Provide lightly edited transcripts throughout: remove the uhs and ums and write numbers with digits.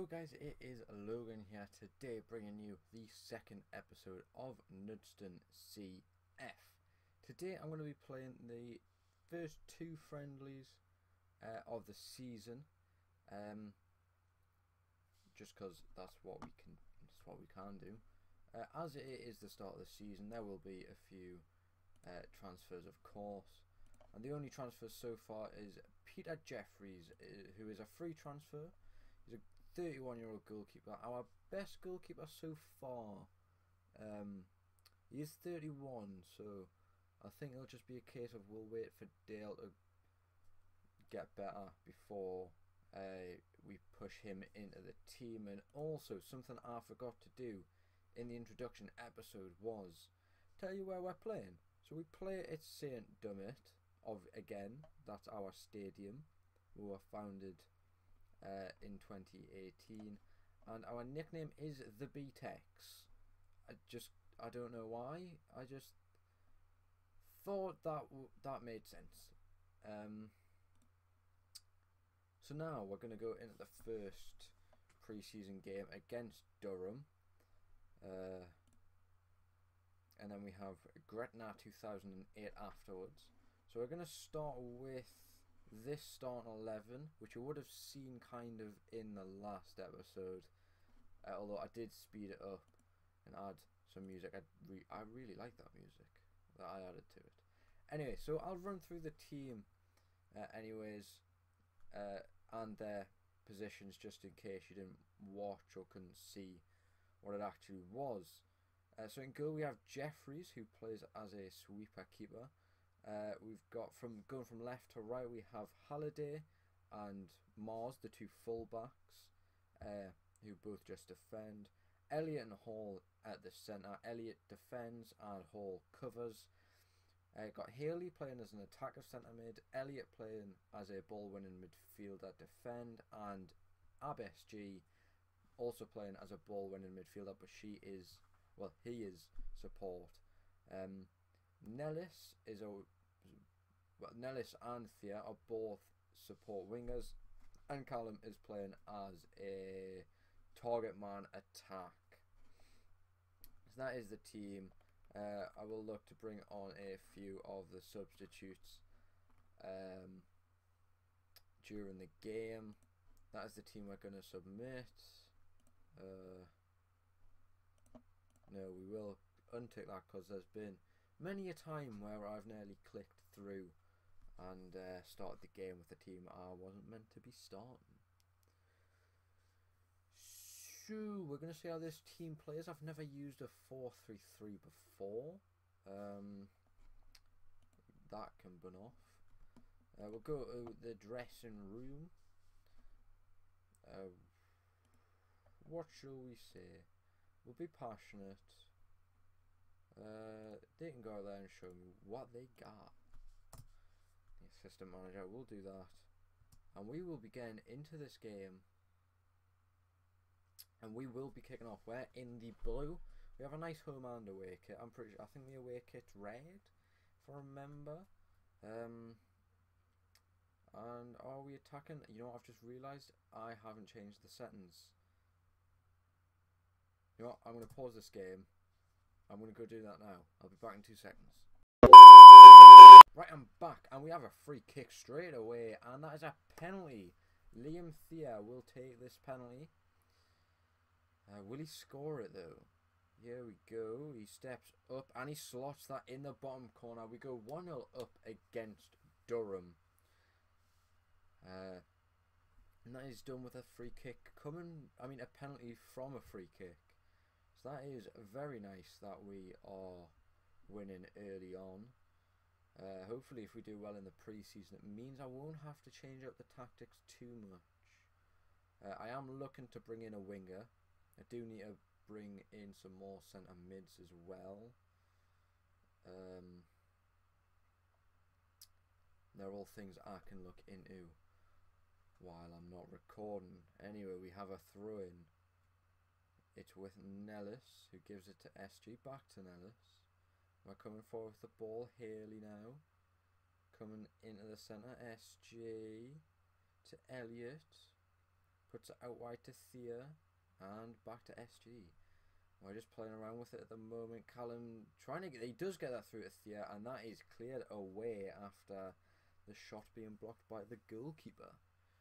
Hello guys, it is Logan here today bringing you the second episode of Nudston CF. Today I'm going to be playing the first two friendlies of the season, just because that's what we can do. As it is the start of the season, there will be a few transfers, of course, and the only transfer so far is Peter Jeffries, who is a free transfer. He's a 31-year-old goalkeeper, our best goalkeeper so far. He is 31, so I think it'll just be a case of we'll wait for Dale to get better before we push him into the team. And also, something I forgot to do in the introduction episode was tell you where we're playing. So we play at St. Dummit, again, that's our stadium. We were founded in 2018, and our nickname is the BTEX. I don't know why. I just thought that made sense. So now we're going to go into the first preseason game against Durham, and then we have Gretna 2008 afterwards. So we're going to start with this starting 11, which you would have seen kind of in the last episode, although I did speed it up and add some music. I really like that music that I added to it. Anyway, so I'll run through the team anyways, and their positions, just in case you didn't watch or couldn't see what it actually was. So in goal we have Jeffries, who plays as a sweeper keeper. We've got going from left to right, we have Halliday and Mars, the two fullbacks, who both just defend. Elliot and Hall at the centre. Elliot defends and Hall covers. Got Haley playing as an attacker centre mid, Elliot playing as a ball winning midfielder defend, and ABSG also playing as a ball winning midfielder, but he is support. Nellis and Thea are both support wingers, and Callum is playing as a target man attack. So that is the team. I will look to bring on a few of the substitutes during the game. That is the team we're going to submit. No, we will untick that because there's been many a time where I've nearly clicked through and started the game with a team I wasn't meant to be starting. So we're going to see how this team plays. I've never used a 4-3-3 before. That can burn off. We'll go to the dressing room. What shall we say? We'll be passionate. They can go there and show me what they got. The assistant manager will do that, and we will be getting into this game, and we will be kicking off. We're in the blue. We have a nice home and away kit. I think the away kit's red, if I remember. And are we attacking? You know what, I've just realised I haven't changed the settings. You know what, I'm going to pause this game. I'm going to go do that now. I'll be back in 2 seconds. Right, I'm back, and we have a free kick straight away, and that is a penalty. Liam Thea will take this penalty. Will he score it though? Here we go. He steps up and he slots that in the bottom corner. We go 1-0 up against Durham. And that is done with a free kick a penalty from a free kick. So that is very nice that we are winning early on. Hopefully if we do well in the pre-season, it means I won't have to change up the tactics too much. I am looking to bring in a winger. I do need to bring in some more centre mids as well. They're all things I can look into while I'm not recording. Anyway, we have a throw-in. It's with Nellis, who gives it to SG. Back to Nellis. We're coming forward with the ball. Haley now. Coming into the centre. SG to Elliot. Puts it out wide to Thea. And back to SG. We're just playing around with it at the moment. Callum trying to get... He does get that through to Thea. And that is cleared away after the shot being blocked by the goalkeeper.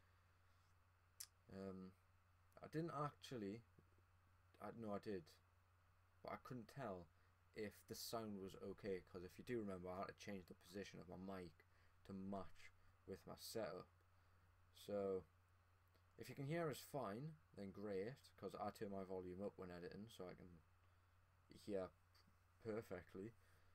I didn't actually... No, I did. But I couldn't tell if the sound was okay, because if you do remember, I had to change the position of my mic to match with my setup. So if you can hear us fine, then great, because I turn my volume up when editing so I can hear perfectly.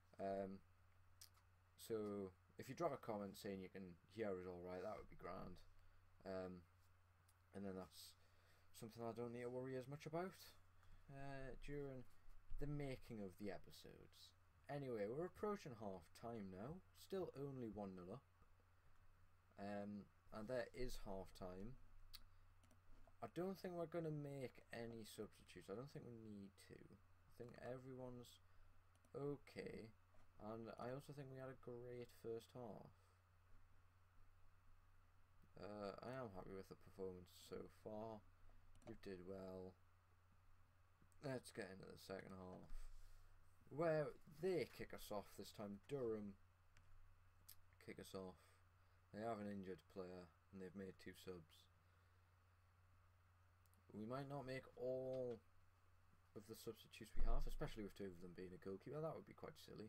So if you drop a comment saying you can hear us alright, that would be grand. And then that's something I don't need to worry as much about during the making of the episodes. Anyway, we're approaching half time now. Still only 1-0 up. And there is half time. I don't think we're going to make any substitutes. I don't think we need to. I think everyone's okay. And I also think we had a great first half. I am happy with the performance so far. You did well. Let's get into the second half, where they kick us off this time. Durham kick us off. They have an injured player and they've made 2 subs. We might not make all of the substitutes we have, especially with 2 of them being a goalkeeper. That would be quite silly.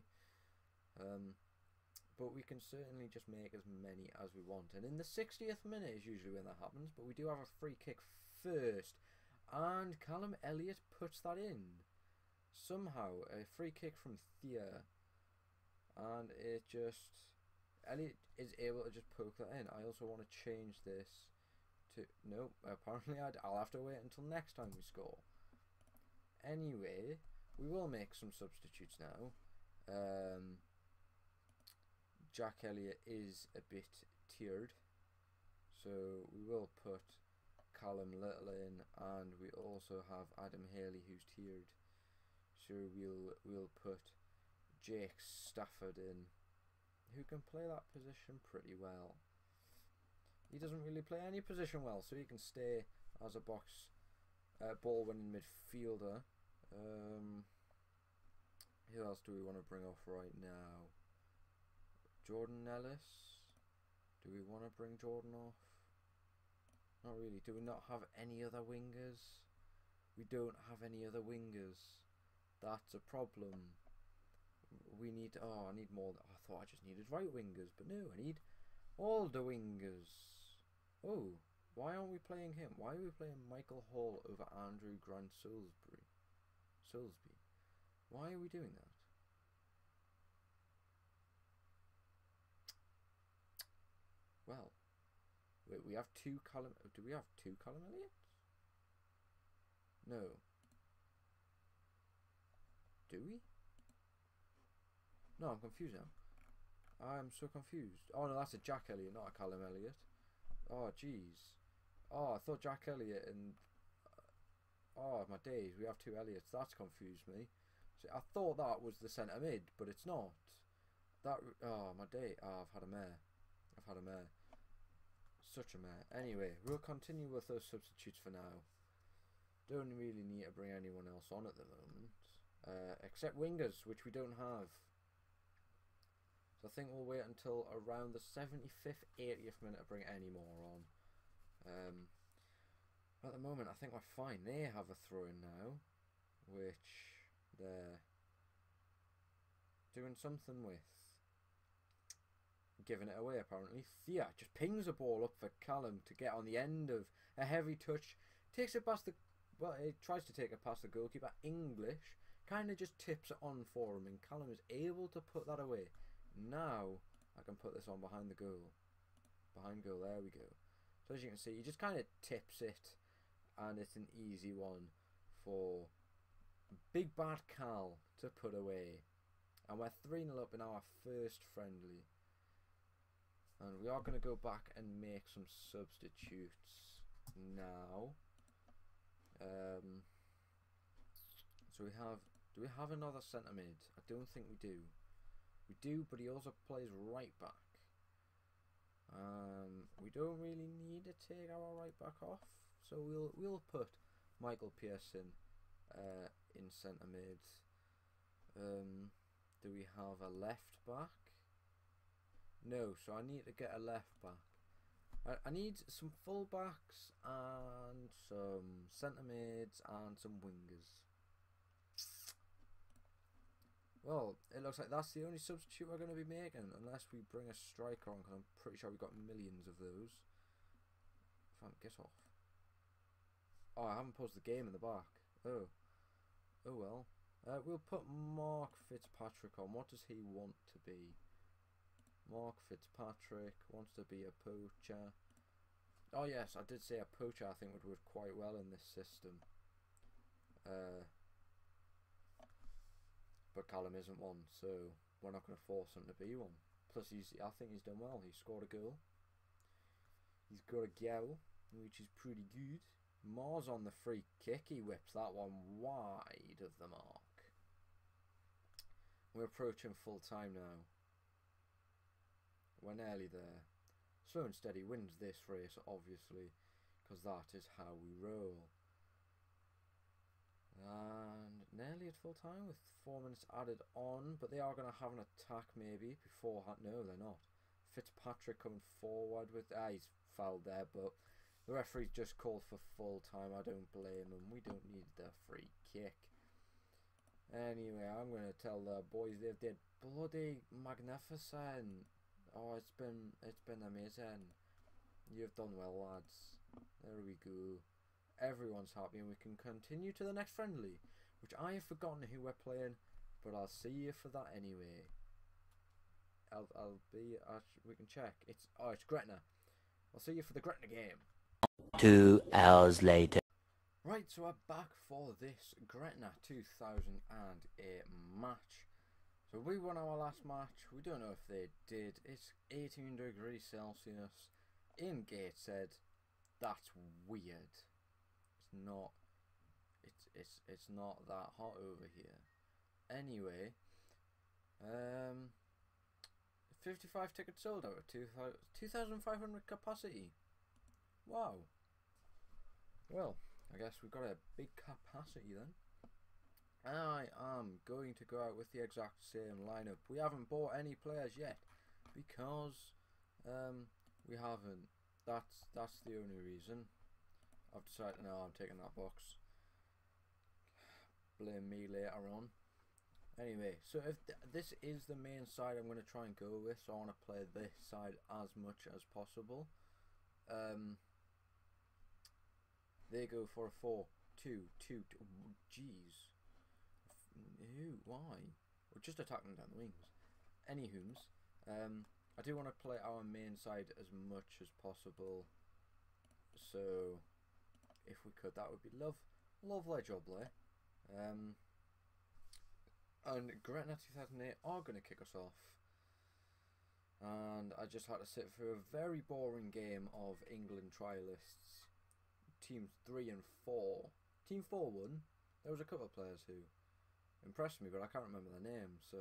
But we can certainly just make as many as we want. And in the 60th minute is usually when that happens. But we do have a free kick first. And Callum Elliott puts that in. Somehow, a free kick from Thea. And it just... Elliott is able to just poke that in. I also want to change this to... No, apparently I'll have to wait until next time we score. Anyway, we will make some substitutes now. Jack Elliott is a bit tiered. So we will put Callum Little in, and we also have Adam Haley who's tiered. So we'll put Jake Stafford in, who can play that position pretty well. He doesn't really play any position well, so he can stay as a box ball winning midfielder. Who else do we want to bring off right now? Jordan Ellis. Do we want to bring Jordan off? Not really. Do we not have any other wingers? We don't have any other wingers. That's a problem. We need... Oh, I need more... I thought I just needed right wingers, but no, I need all the wingers. Oh, why aren't we playing him? Why are we playing Michael Hall over Andrew Grant Salisbury? Why are we doing that? Well, wait, we have 2 Callum... Do we have 2 Callum Elliots? No. Do we? No, I'm confused now. I'm so confused. Oh no, that's a Jack Elliott, not a Callum Elliott. Oh jeez. Oh, I thought Jack Elliott and... Oh my days, we have 2 Elliots. That's confused me. See, I thought that was the centre mid, but it's not. That... Oh my day. Oh, I've had a mare. Such a mare. Anyway, we'll continue with those substitutes for now. Don't really need to bring anyone else on at the moment. Except wingers, which we don't have. So I think we'll wait until around the 75th, 80th minute to bring any more on. At the moment, I think we're fine. They have a throw-in now, which they're doing something with. Giving it away, apparently. Thea just pings the ball up for Callum to get on the end of a heavy touch. Takes it past the... Well, it tries to take it past the goalkeeper. English kind of just tips it on for him, and Callum is able to put that away. Now I can put this on behind the goal. Behind goal, there we go. So as you can see, he just kind of tips it, and it's an easy one for Big Bad Cal to put away. And we're 3-0 up in our first friendly. And we are going to go back and make some substitutes now. So we have... Do we have another centre mid? I don't think we do. We do, but he also plays right back. We don't really need to take our right back off, So we'll put Michael Pearson in centre mid. Do we have a left back? No, so I need to get a left back. I need some full backs and some centre mids and some wingers. Well, it looks like that's the only substitute we're going to be making, unless we bring a striker on, because I'm pretty sure we've got millions of those. Get off. Oh, I haven't paused the game in the back. Oh well. We'll put Mark Fitzpatrick on. What does he want to be? Mark Fitzpatrick wants to be a poacher. Oh yes, I did say a poacher I think would work quite well in this system. But Callum isn't one, so we're not going to force him to be one. Plus, I think he's done well. He scored a goal. He's got a goal, which is pretty good. Mars on the free kick. He whips that one wide of the mark. We're approaching full time now. We're nearly there. Slow and Steady wins this race, obviously, because that is how we roll. And nearly at full time with 4 minutes added on, but they are going to have an attack maybe beforehand. No, they're not. Fitzpatrick coming forward with... he's fouled there, but the referee just called for full time. I don't blame him. We don't need the free kick. Anyway, I'm going to tell the boys they've did bloody magnificent. Oh, it's been amazing. You've done well, lads. There we go. Everyone's happy and we can continue to the next friendly, which I have forgotten who we're playing, but I'll see you for that anyway. We can check. It's Gretna. I'll see you for the Gretna game. 2 hours later. Right, so we're back for this Gretna 2008 match. So we won our last match. We don't know if they did. It's 18 degrees Celsius in Gateshead. That's weird. It's not that hot over here. Anyway, 55 tickets sold out of 2,500 capacity. Wow. Well, I guess we've got a big capacity then. I am going to go out with the exact same lineup. We haven't bought any players yet because we haven't. That's the only reason. I've decided no, I'm taking that box. Blame me later on. Anyway, so if this is the main side I'm going to try and go with, so I want to play this side as much as possible. They go for a 4-2-2. Jeez. Who? Why? We're just attacking down the wings. Anywho's, I do want to play our main side as much as possible. So, if we could, that would be lovely jubbly. And Gretna 2008 are going to kick us off. And I just had to sit through a very boring game of England trialists. Teams 3 and 4. Team 4 won. There was a couple of players who impressed me, but I can't remember their names, so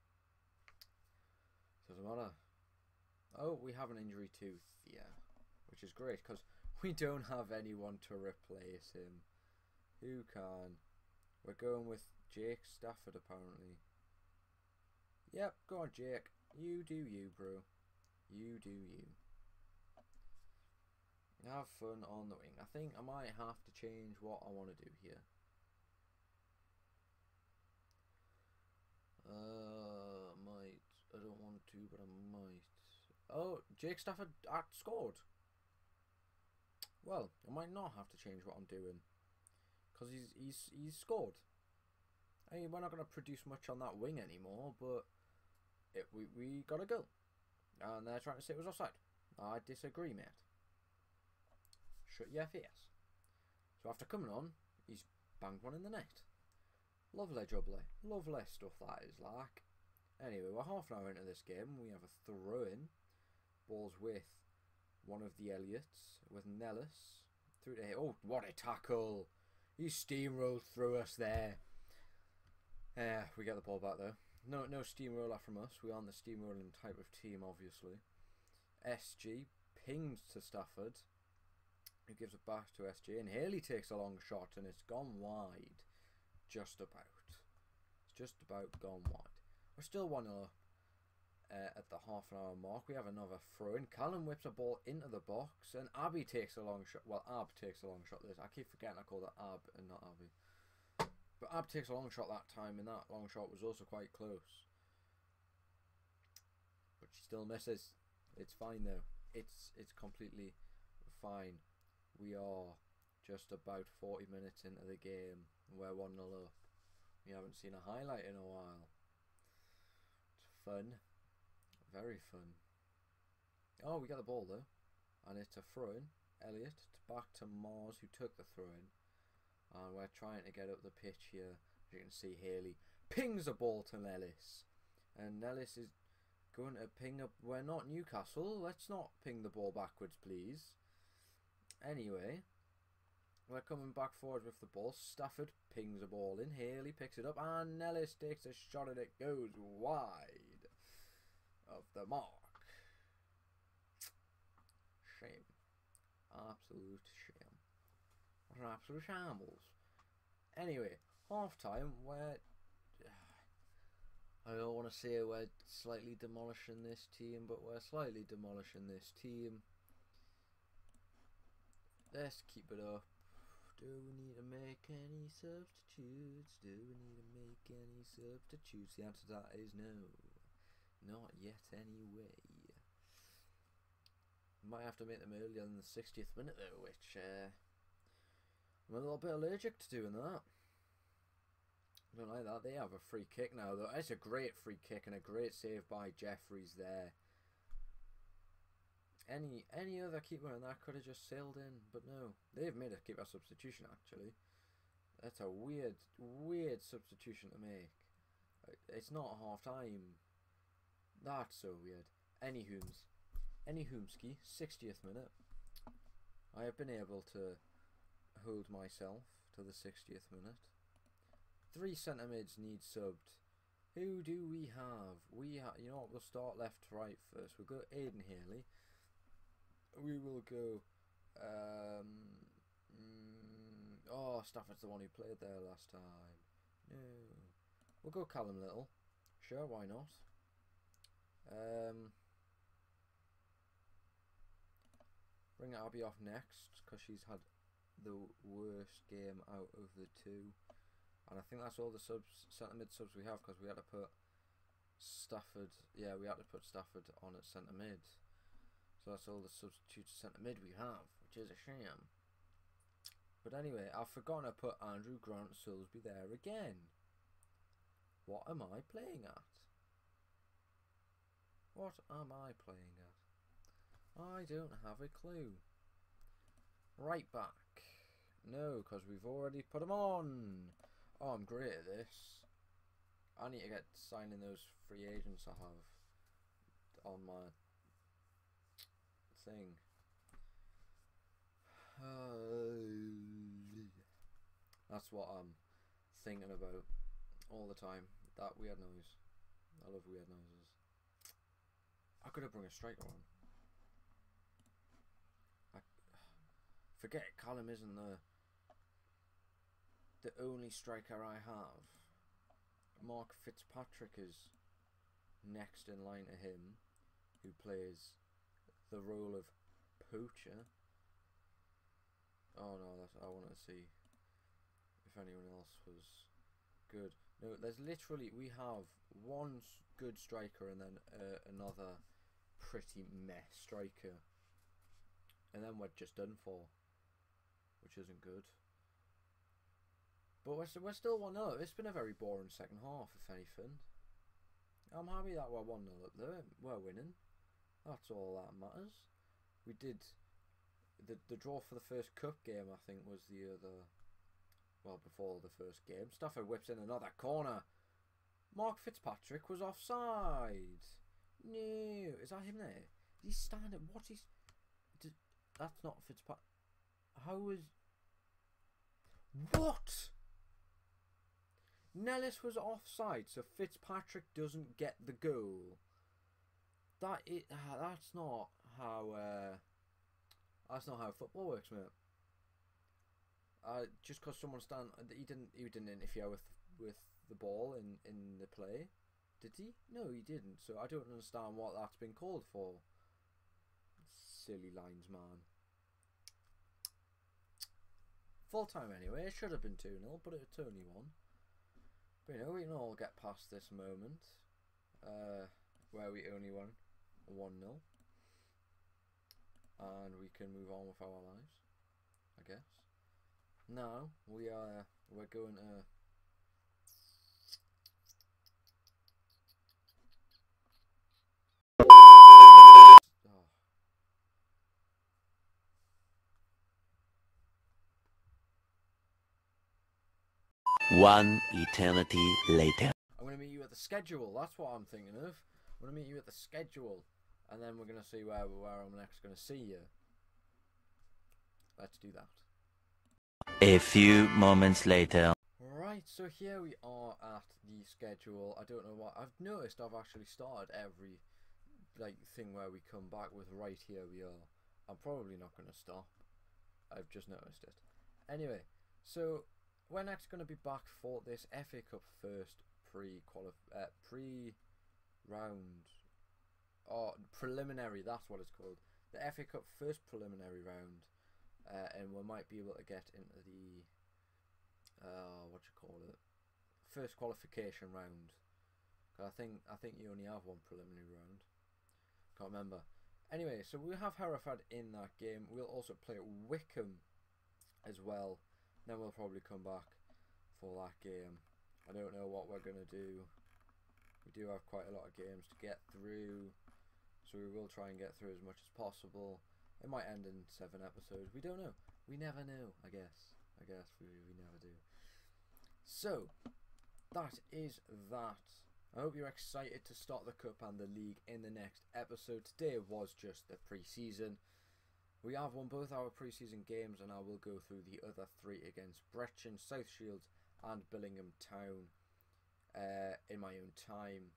doesn't matter. Oh, we have an injury tooth, yeah, which is great because we don't have anyone to replace him. Who can? We're going with Jake Stafford apparently. Yep, go on Jake. You do you, bro. You do you. Have fun on the wing. I think I might have to change what I want to do here. Might. I don't want to, but I might. Oh, Jake Stafford scored. Well, I might not have to change what I'm doing because he's scored. I mean, we're not going to produce much on that wing anymore, but we got a goal, and they're trying to say it was offside. I disagree, mate. Shut your face. So after coming on, he's banged one in the net. Lovely jubbly. Lovely stuff that is like. Anyway, we're half an hour into this game. We have a throw-in. Ball's with one of the Elliots, with Nellis. Through to here. Oh, what a tackle. He steamrolled through us there. We get the ball back though. No steamroller from us. We aren't the steamrolling type of team, obviously. SG pinged to Stafford. who gives it back to SJ, and Haley takes a long shot, and it's gone wide. Just about. It's just about gone wide. We're still 1-0 up at the half-an-hour mark. We have another throw-in. Callum whips a ball into the box, and Abby takes a long shot. Well, Ab takes a long shot. I keep forgetting I call that Ab and not Abby. But Ab takes a long shot that time, and that long shot was also quite close. But she still misses. It's fine though. It's completely fine. We are just about 40 minutes into the game. We're 1-0 up. We haven't seen a highlight in a while. It's fun. Very fun. Oh, we got the ball though. And it's a throw-in. Elliot back to Mars, who took the throw-in. And we're trying to get up the pitch here. As you can see, Haley pings a ball to Nellis. And Nellis is going to ping up. We're not Newcastle. Let's not ping the ball backwards, please. Anyway, we're coming back forward with the ball. Stafford pings a ball in. Haley picks it up. And Nellis takes a shot and it goes wide of the mark. Shame. Absolute shame. What an absolute shambles. Anyway, half time, where I don't want to say we're slightly demolishing this team, but we're slightly demolishing this team. Let's keep it up. Do we need to make any substitutes? Do we need to make any substitutes? The answer to that is no. Not yet anyway. Might have to make them earlier than the 60th minute though, which I'm a little bit allergic to doing that. I don't like that. They have a free kick now though. It's a great free kick and a great save by Jeffries there. Any other keeper in that could have just sailed in, but no. They've made a keeper substitution actually. That's a weird substitution to make. It's not half time. That's so weird. Anywhomski, 60th minute. I have been able to hold myself to the 60th minute. 3 centre mids need subbed. Who do we have? You know what, we'll start left to right first. We'll go Aiden Haley. We will go oh, Stafford's the one who played there last time. No. We'll go Callum Little. Sure, why not? Bring Abby off next because she's had the worst game out of the two, and I think that's all the centre mid subs we have, because we had to put Stafford. Yeah, we had to put Stafford on at centre mid, so that's all the substitutes centre mid we have, which is a shame. But anyway, I've forgotten to put Andrew Grant Soulsby there again. What am I playing at? What am I playing at? I don't have a clue. Right back. No, because we've already put them on. Oh, I'm great at this. I need to get signing those free agents I have on my thing. That's what I'm thinking about all the time. That weird noise. I love weird noises. I could have brought a striker on. Forget Callum isn't the only striker I have. Mark Fitzpatrick is next in line to him, who plays the role of poacher. Oh no, I wanted to see if anyone else was good. No, there's literally, we have one good striker and then another pretty meh striker, and then we're just done for, which isn't good. But we're still 1-0. It's been a very boring second half, if anything. I'm happy that we're 1-0 up there. We're winning. That's all that matters. We did the draw for the first cup game, I think, was the other. Well, before the first game. Stafford whips in another corner. Mark Fitzpatrick was offside. No, is that him there? He's standing. What is? That's not Fitzpatrick. How is? What? Nellis was offside, so Fitzpatrick doesn't get the goal. That's not how That's not how football works, mate. Just because someone he didn't interfere with the ball in the play, did he? No, he didn't. So I don't understand what that's been called for. Silly lines, man. Full time anyway. It should have been 2-0, but it's only 1. But you know, we can all get past this moment where we only won 1-0, and we can move on with our lives, I guess. Now we're going to One eternity later. I'm going to meet you at the schedule. That's what I'm thinking of. I'm going to meet you at the schedule, and then we're going to see where I'm next going to see you. Let's do that. A few moments later. Right, so here we are at the schedule. I don't know what I've noticed. I've actually started every thing where we come back with right here we are. I'm probably not going to stop. I've just noticed it. Anyway, so we're next going to be back for this FA Cup first preliminary. That's what it's called. The FA Cup first preliminary round, and we might be able to get into the first qualification round. I think you only have one preliminary round. Can't remember. Anyway, so we have Hereford in that game. We'll also play Wickham as well. Then we'll probably come back for that game. I don't know what we're gonna do. We do have quite a lot of games to get through, so we will try and get through as much as possible. It might end in 7 episodes. We don't know. We never know. I guess we never do. So that is that. I hope you're excited to start the cup and the league in the next episode. Today was just the pre-season. We have won both our pre-season games, and I will go through the other 3 against Brechin, South Shields and Billingham Town in my own time.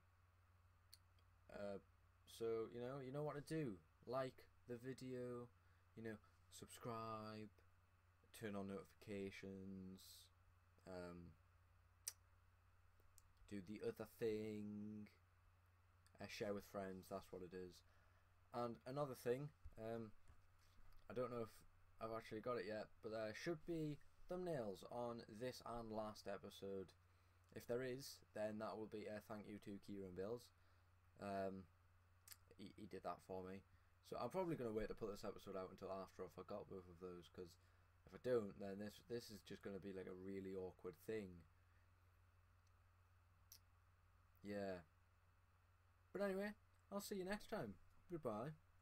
So you know what to do. Like the video, subscribe, turn on notifications, do the other thing, share with friends. That's what it is. And another thing, I don't know if I've actually got it yet, but there should be thumbnails on this and last episode. If there is, then that will be a thank you to Kieran Bills. He did that for me. So I'm probably going to wait to put this episode out until after I've got both of those, because if I don't, then this is just going to be like a really awkward thing. Yeah. But anyway, I'll see you next time. Goodbye.